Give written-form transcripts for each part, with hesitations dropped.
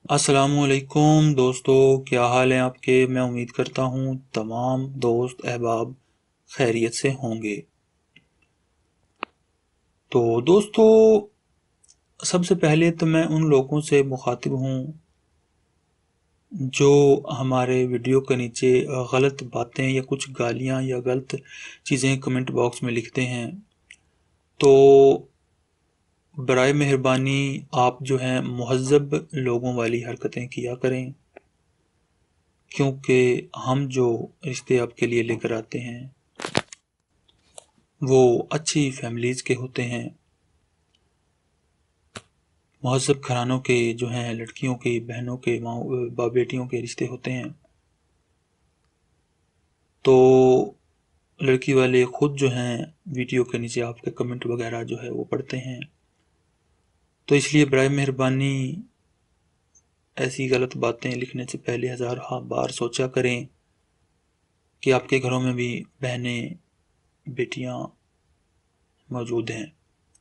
अस्सलाम वालेकुम दोस्तों, क्या हाल है आपके। मैं उम्मीद करता हूँ तमाम दोस्त अहबाब खैरियत से होंगे। तो दोस्तों, सबसे पहले तो मैं उन लोगों से मुखातिब हूँ जो हमारे वीडियो के नीचे गलत बातें या कुछ गालियाँ या गलत चीज़ें कमेंट बॉक्स में लिखते हैं। तो बराए मेहरबानी आप जो हैं मुहज़्ज़ब लोगों वाली हरकतें किया करें, क्योंकि हम जो रिश्ते आपके लिए लेकर आते हैं वो अच्छी फैमिलीज़ के होते हैं, महज़्ज़ब घरानों के जो हैं, लड़कियों के, बहनों के, माँ बेटियों के रिश्ते होते हैं। तो लड़की वाले ख़ुद जो हैं वीडियो के नीचे आपके कमेंट वगैरह जो है वो पढ़ते हैं। तो इसलिए बराए मेहरबानी ऐसी गलत बातें लिखने से पहले हज़ार बार सोचा करें कि आपके घरों में भी बहनें, बेटियां मौजूद हैं।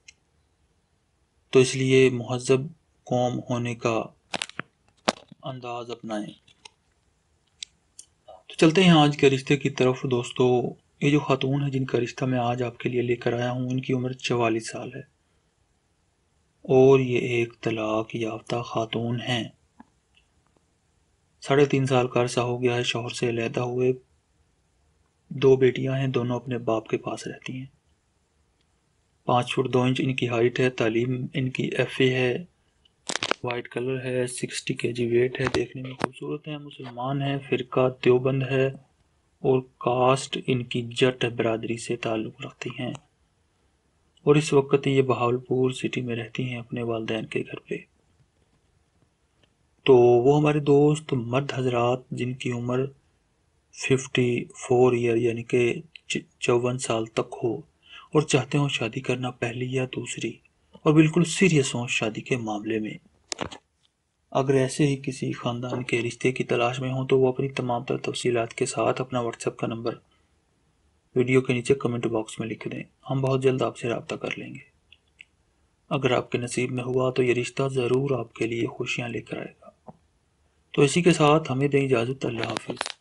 तो इसलिए महज़्ज़ब कौम होने का अंदाज़ अपनाएं। तो चलते हैं आज के रिश्ते की तरफ। दोस्तों, ये जो खातून है जिनका रिश्ता मैं आज आपके लिए लेकर आया हूँ, इनकी उम्र 44 साल है और ये एक तलाक याफ्ता खातून हैं। 3.5 साल का अरसा हो गया है शौहर से अलहदा हुए। 2 बेटियां हैं, दोनों अपने बाप के पास रहती हैं। 5 फुट 2 इंच इनकी हाइट है। तालीम इनकी FA है। वाइट कलर है। 60 kg वेट है। देखने में खूबसूरत है। मुसलमान है। फ़िरका देवबंद है और कास्ट इनकी जट बरादरी से ताल्लुक़ रखती हैं और इस वक्त ये बहावलपुर सिटी में रहती हैं अपने वालिदैन के घर पे। तो वो हमारे दोस्त मर्द हजरात जिनकी उम्र 54 ईयर यानी कि 54 साल तक हो और चाहते हो शादी करना, पहली या दूसरी, और बिल्कुल सीरियस हो शादी के मामले में, अगर ऐसे ही किसी ख़ानदान के रिश्ते की तलाश में हो तो वो अपनी तमाम तर तफसीलात के साथ अपना व्हाट्सएप का नंबर वीडियो के नीचे कमेंट बॉक्स में लिख दें। हम बहुत जल्द आपसे रब्ता कर लेंगे। अगर आपके नसीब में हुआ तो ये रिश्ता ज़रूर आपके लिए खुशियाँ लेकर आएगा। तो इसी के साथ हमें दें इजाज़त। अल्लाह हाफिज़।